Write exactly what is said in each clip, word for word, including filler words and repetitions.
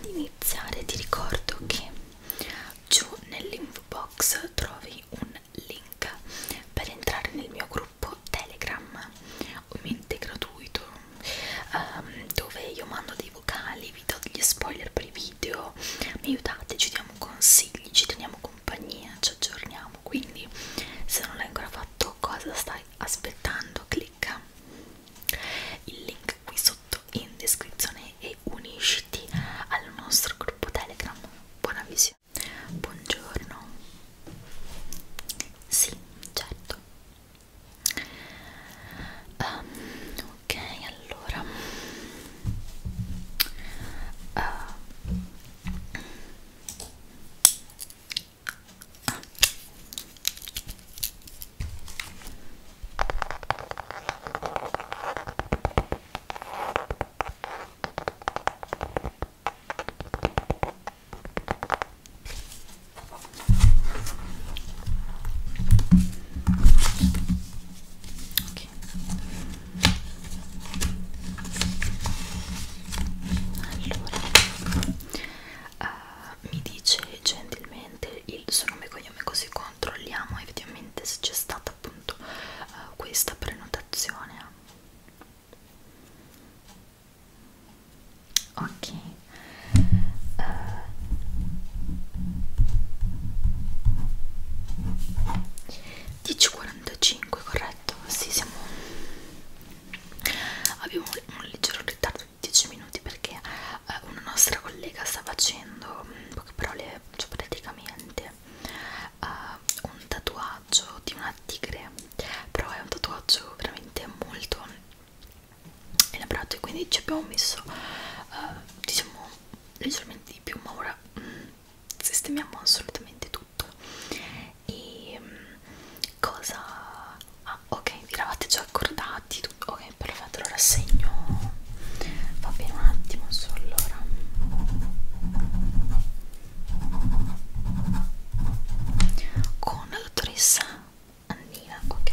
di iniziare ti ricordo che giù nell'info box trovi un link per entrare nel mio gruppo Telegram, ovviamente gratuito, um, dove io mando dei vocali, vi do degli spoiler per i video, mi aiutate, ci diamo consigli, ci teniamo compagnia, ci aggiorniamo. Quindi se non l'hai ancora fatto, cosa stai aspettando? Clicca il link qui sotto in descrizione e unisciti al nostro gruppo Telegram. Buona visione. Buongiorno. Sì, certo. Um, ok, allora uh, Uh, mi dice gentilmente il suo nome e cognome, così controlliamo effettivamente se c'è stata appunto uh, questa prenotazione. Ok. uh, dieci e quarantacinque, corretto? Sì, siamo abbiamo un leggero ritardo di dieci minuti perché uh, una nostra collega sta facendo, in poche parole, cioè praticamente uh, un tatuaggio di una tigre, però è un tatuaggio veramente molto elaborato e quindi ci abbiamo messo uh, diciamo leggermente di più, ma ora mm, sistemiamo assolutamente tutto. E mm, cosa ah, ok, vi eravate già accordati tutto, ok, perfetto, allora segno, va bene, un attimo solo. Allora con la dottoressa Annina, ok.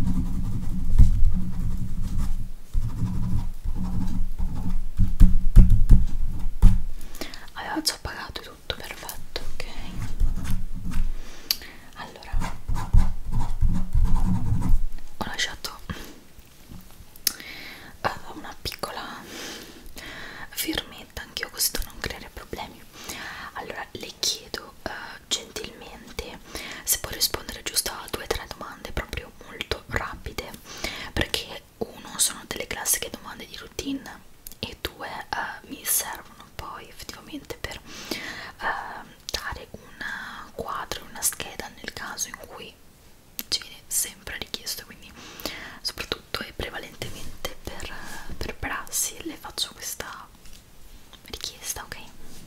Aveva già pagato tutto, perfetto, ok. Allora ho lasciato uh, una piccola firmetta anch'io, così da non creare problemi. Allora le chiedo uh, gentilmente se può rispondere giusto a due o tre domande proprio molto rapide, perché uno sono delle classiche domande di routine e due uh, mi servono poi effettivamente per uh, dare un quadro, una scheda nel caso in cui ci viene sempre richiesto, quindi soprattutto e prevalentemente per, per prassi le faccio questa richiesta, ok?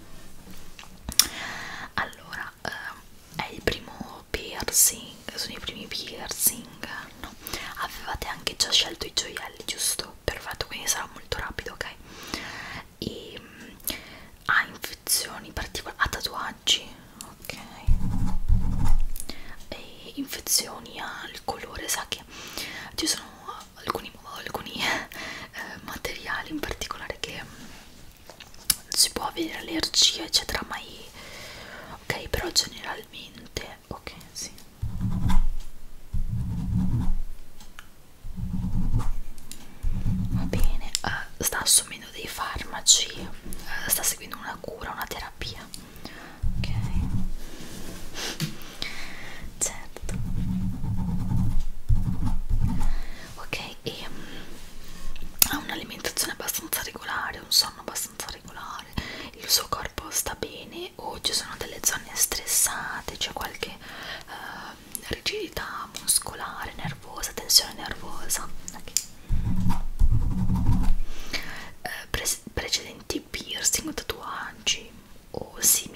Allora, uh, è il primo piercing, sono i primi piercing, no? Avevate anche già scelto i gioielli, giusto? Perfetto, quindi sarà molto rapido, ok? E um, ha infezioni particolari, ha tatuaggi, ok? E infezioni al colore, sa che ci sono alcuni, alcuni eh, materiali in particolare che si può avere allergia eccetera, ma i, ok, però generalmente ok, sì. Va bene, uh, sta assumendo dei farmaci, uh, sta seguendo una cura, una terapia, ok? Certo. Ok, e um, ha un'alimentazione abbastanza regolare, un sonno abbastanza regolare, il suo corpo sta bene o ci sono delle zone stressate, c'è qualche uh, rigidità muscolare, nervosa, tensione nervosa? Okay. Uh, pre precedenti piercing o tatuaggi o sì,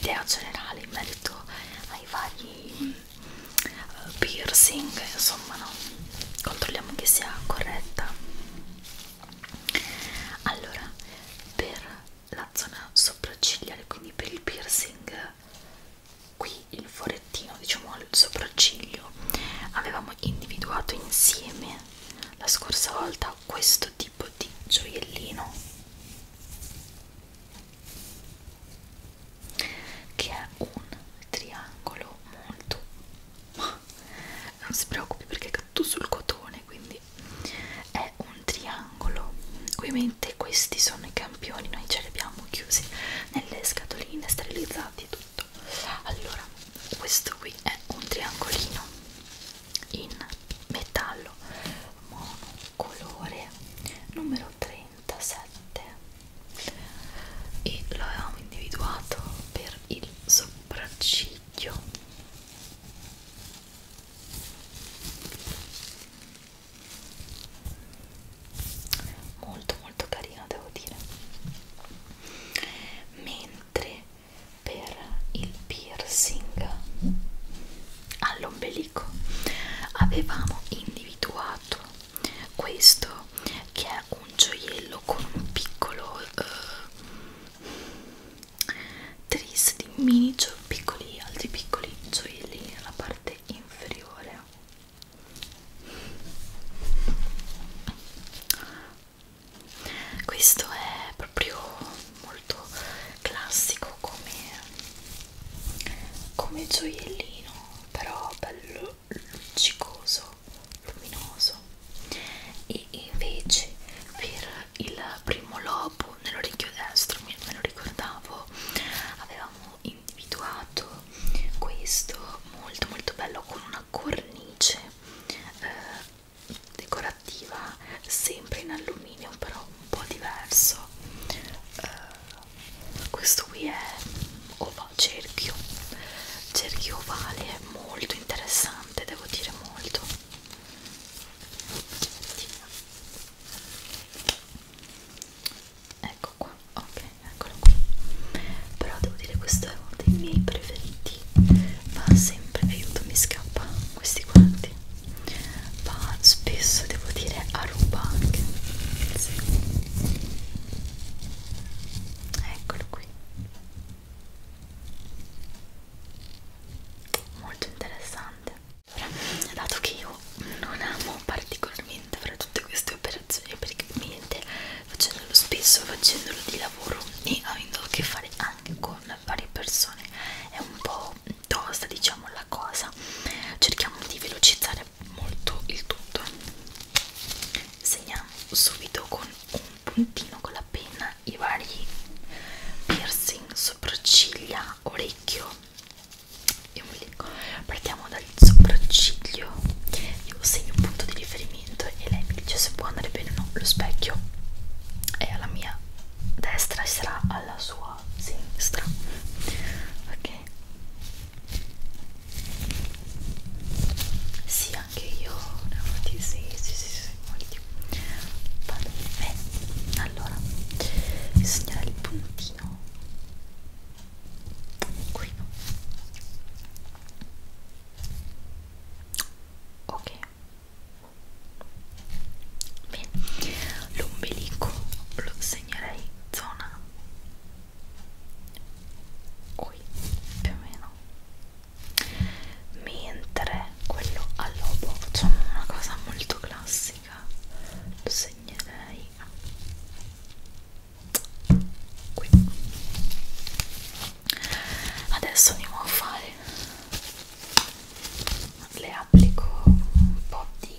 un'idea generale in merito ai vari uh, piercing, insomma, no? Controlliamo che sia corretta. Allora, per la zona sopraccigliare, quindi per il piercing qui, il forettino, diciamo al sopracciglio, avevamo individuato insieme la scorsa volta questo tipo di gioiellino, che è un triangolo molto, ma non si preoccupi perché è caduto sul cotone, quindi è un triangolo. Ovviamente questi sono i campioni, noi ce li abbiamo chiusi nelle scatoline, sterilizzati e tutto. Allora, questo qui è un triangolino in metallo monocolore numero trentasette e lo avevamo individuato per il sopracciglio. Molto molto carino, devo dire. Mentre per il piercing all'ombelico avevamo individuato questo, che è un gioiello con un piccolo eh, tris di mini gio piccoli, altri piccoli gioielli nella parte inferiore. Questo è proprio molto classico come, come gioiellino, però bello luccicoso, luminoso. E invece per il primo lobo nell'orecchio destro, me lo ricordavo, avevamo individuato questo molto molto bello con una cornice eh, decorativa, sempre in alluminio, però un po' diverso. Uh, questo qui è ova cerchio, cerchio ovale, molto interessante, devo dire, molto. Ecco qua, ok, eccolo qui. Però devo dire questo è uno dei miei preferiti, va sempre, aiuto, mi scappa questi guanti, va spesso, devo dire, a ruba anche, sì. Eccolo qui, molto interessante. Ora, dato che io non amo particolarmente fare tutte queste operazioni perché ovviamente facendolo spesso, facendolo di lavoro e avendo a che fare anche con varie persone è un po' tosta, diciamo, la cosa, cerchiamo di velocizzare molto il tutto. Segniamo subito con un puntino con la penna i vari piercing, sopracciglia, orecchio e ombelico. Partiamo dal sopracciglio, io segno un punto di riferimento e lei mi dice se può andare bene o no. Lo specchio è alla mia destra e sarà alla sua sinistra, ok? Sì, anche io ne ho fatti, sì, sì, sì, sì, molti. Vado bene. Allora, bisognerà il puntino qui, ok. Bene, l'ombelico lo segnerei zona qui, più o meno, mentre quello al lobo facciamo una cosa molto classica, lo segnerei qui. Adesso andiamo a fare, le applico un po' di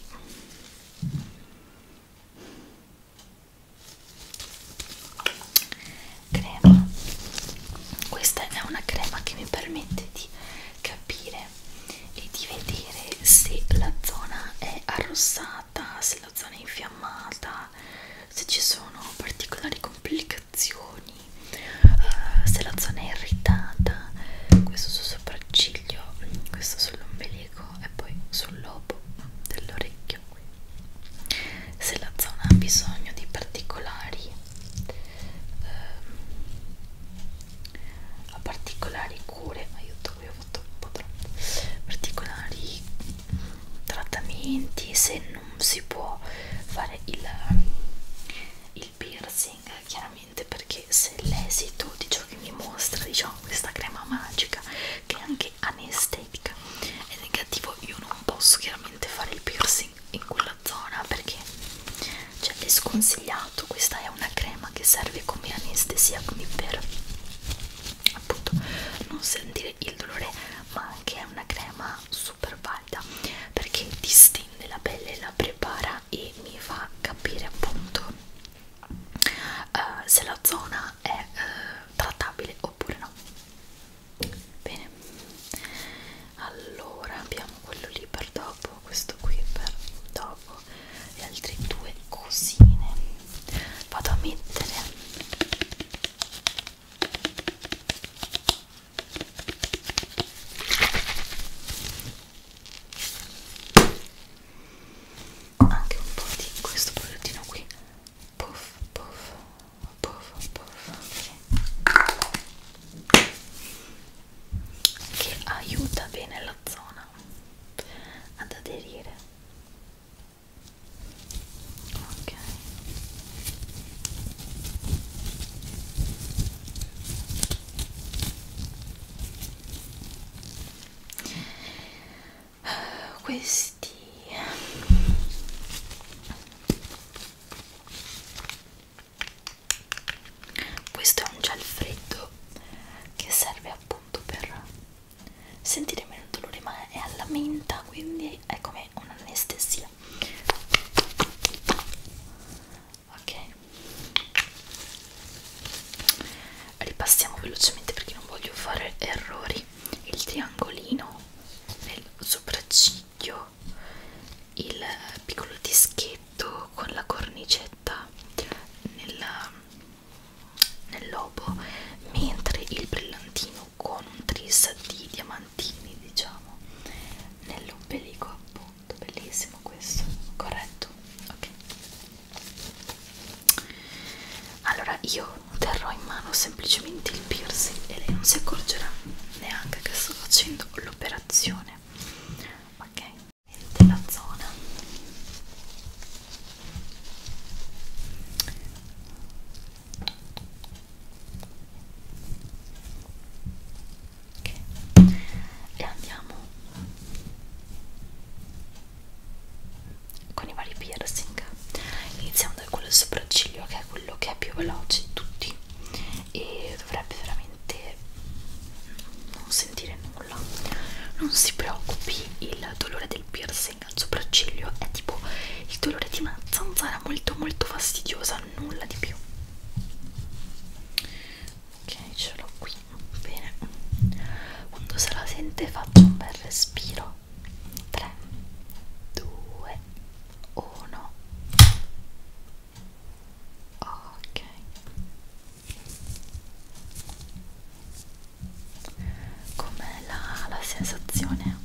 crema. Questa è una crema che mi permette di capire e di vedere se la zona è arrossata, se la zona è infiammata, se ci sono particolari complicazioni, uh, se la zona è irritata. Questo sul sopracciglio, questo sull'ombelico e poi sul lobo dell'orecchio qui. Se la zona ha bisogno di particolari uh, a particolari questi questo è un gel freddo che serve appunto per sentire meno dolore, ma è alla menta, quindi è come un'anestesia. Ok, ripassiamo velocemente perché non voglio fare errori. Il triangolino nel sopracciglio, il piccolo dischetto con la cornicetta nel, nel lobo, mentre il brillantino con un tris di diamantini, diciamo, nell'ombelico, appunto. Bellissimo questo, corretto? Ok. Allora io terrò in mano semplicemente il piercing e lei non si accorgerà neanche che sto facendo l'operazione. Ok, la zona. Ok, e andiamo con i vari piercing. Iniziamo da quello sopracciglio, che è quello che è più veloce di tutti e dovrebbe veramente non sentire nulla. Non si preoccupi, il dolore del piercing al sopracciglio è tipo il dolore di una zanzara molto molto fastidiosa, nulla di più. Ok, ce l'ho qui. Bene, quando se la sente faccio un bel respiro. Tre, due, uno. Ok, com'è la, la sensazione?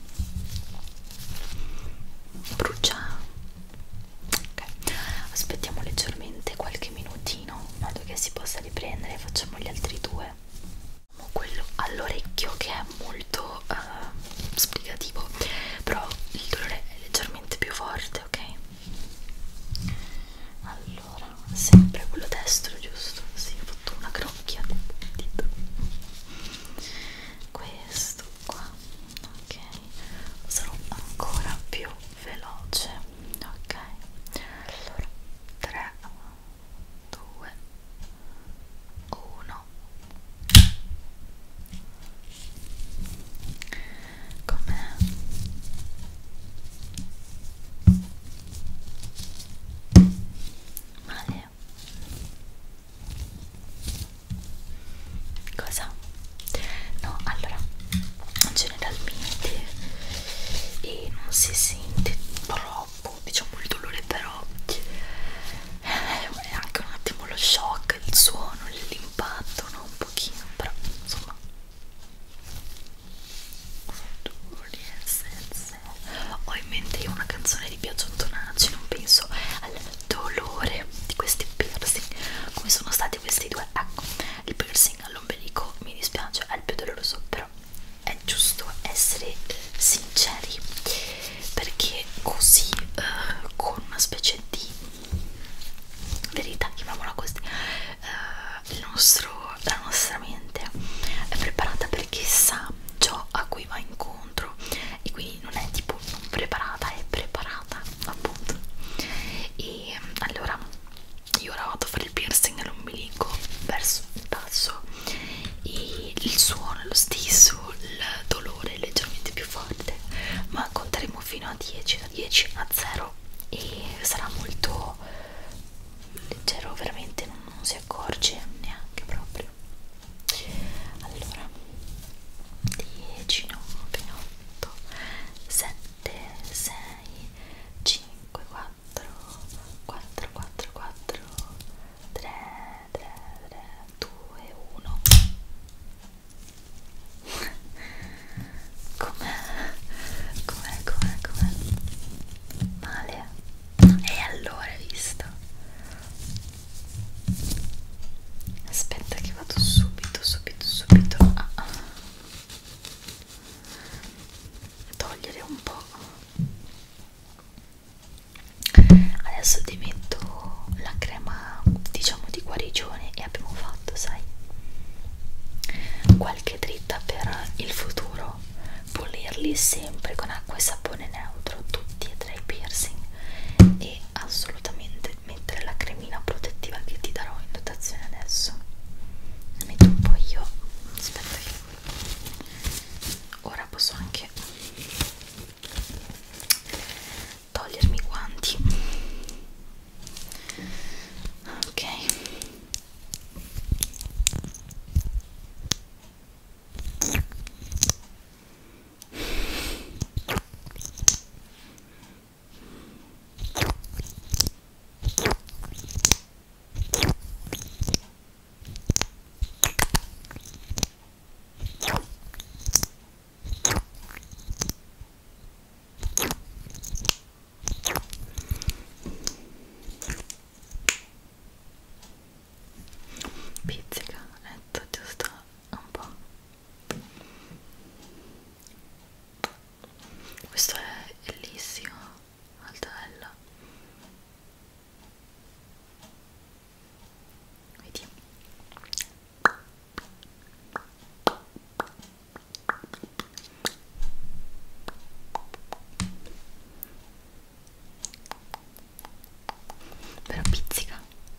Brucia? Ok, aspettiamo leggermente qualche minutino in modo che si possa riprendere e facciamo gli altri due. Quello all'orecchio che è molto uh, esplicativo, però il dolore è leggermente più forte, ok? Allora, sempre quello destro, giusto? Sì, ho fatto una crocchia di dito. Questo qua, ok? Sarò ancora più veloce, ok? Allora, tre, due, uno. Com'è? Male? Cosa? No, allora generalmente e non si sente troppo, diciamo, il dolore, però eh, è anche un attimo lo shock, il suono, l'impatto, no? Un pochino, però insomma. Ho in mente io una canzone di Biagio Antonacci, non penso al dolore di questi piercing come sono stati questi due. Ecco, il piercing all'ombelico mi dispiace, è il più doloroso, però è giusto essere eh, sinceri, perché così eh, con una specie di verità, chiamiamola così, eh, il nostro, la nostra mente è preparata perché sa ciò a cui va incontro, e quindi non è tipo non preparata, è preparata appunto. E allora io ora vado a fare il piercing all'ombelico verso il basso e il suono è lo stesso, il dolore è leggermente più forte, ma conteremo fino a dieci, da dieci a zero, e sarà molto leggero, veramente non, non si accorge neanche proprio. Allora, dieci, nove, otto, sette, sei, cinque, quattro, quattro, quattro, quattro, tre, tre, tre, due, uno. Com'è? Com'è, com'è, com'è? Male? E allora, hai visto? Aspetta che vado subito, subito, subito a togliere un po'. Adesso ti metto la crema, diciamo, di guarigione e abbiamo fatto, sai, qualche dritta per il futuro, pulirli sempre con acqua e sapone neutro, tutti e tre i piercing, e assolutamente mettere la cremina protettiva che ti darò in dotazione adesso. Ne metto un po' io, aspetta che ora posso anche togliermi i guanti. Ok, pizzica, ecco, giusto un po'. Questo è bellissimo, altella, vedi? Però pizzica.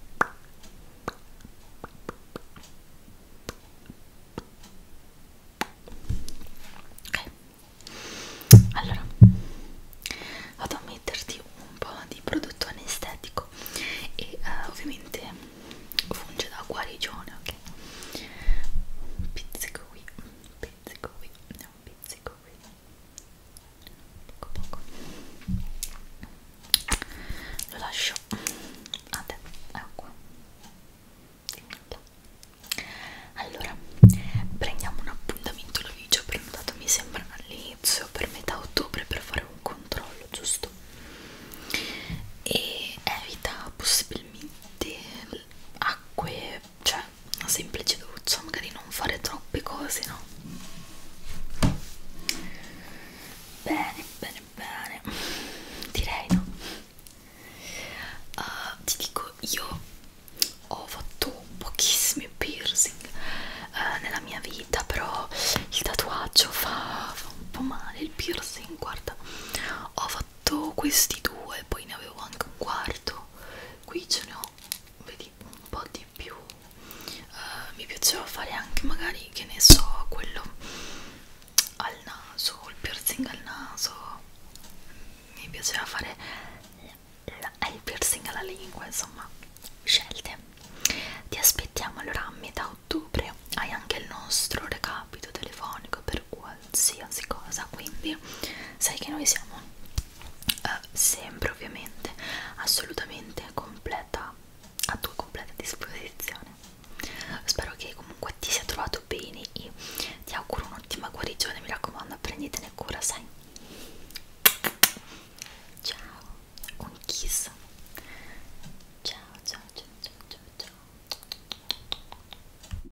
Ok, allora vado a metterti un po' di prodotto anestetico e uh, ovviamente funge da guarigione, ok? Un pizzico qui, un pizzico qui, un pizzico qui, poco poco. Lo lascio a te, ecco qua. Allora, prendiamo un appuntamento, l'avevi già prenotato mi sembra all'inizio per metà ottobre per fare un controllo, giusto? E evita possibilmente acque, cioè una semplice doccia, magari non fare troppe cose, no? Bene, bene, bene, direi no. Uh, ti dico, io ho fatto pochissimi piercing uh, nella mia vita, però il tatuaggio fa, fa un po' male, il piercing, guarda, ho fatto questi due, poi ne avevo anche un quarto, qui ce ne ho, vedi, un po' di più. Uh, mi piaceva fare anche magari, che ne so, quello al naso, il piercing al naso, mi piaceva fare la, il piercing alla lingua, insomma, scelte. Ti aspettiamo allora a metà ottobre, hai anche il nostro recapito telefonico per qualsiasi cosa, quindi sai che noi siamo uh, sempre ovviamente assolutamente completa, a tua completa disposizione. Spero che comunque ti sia trovato bene e ti auguro un'ottima guarigione, mi raccomando, prenditene cura, sai?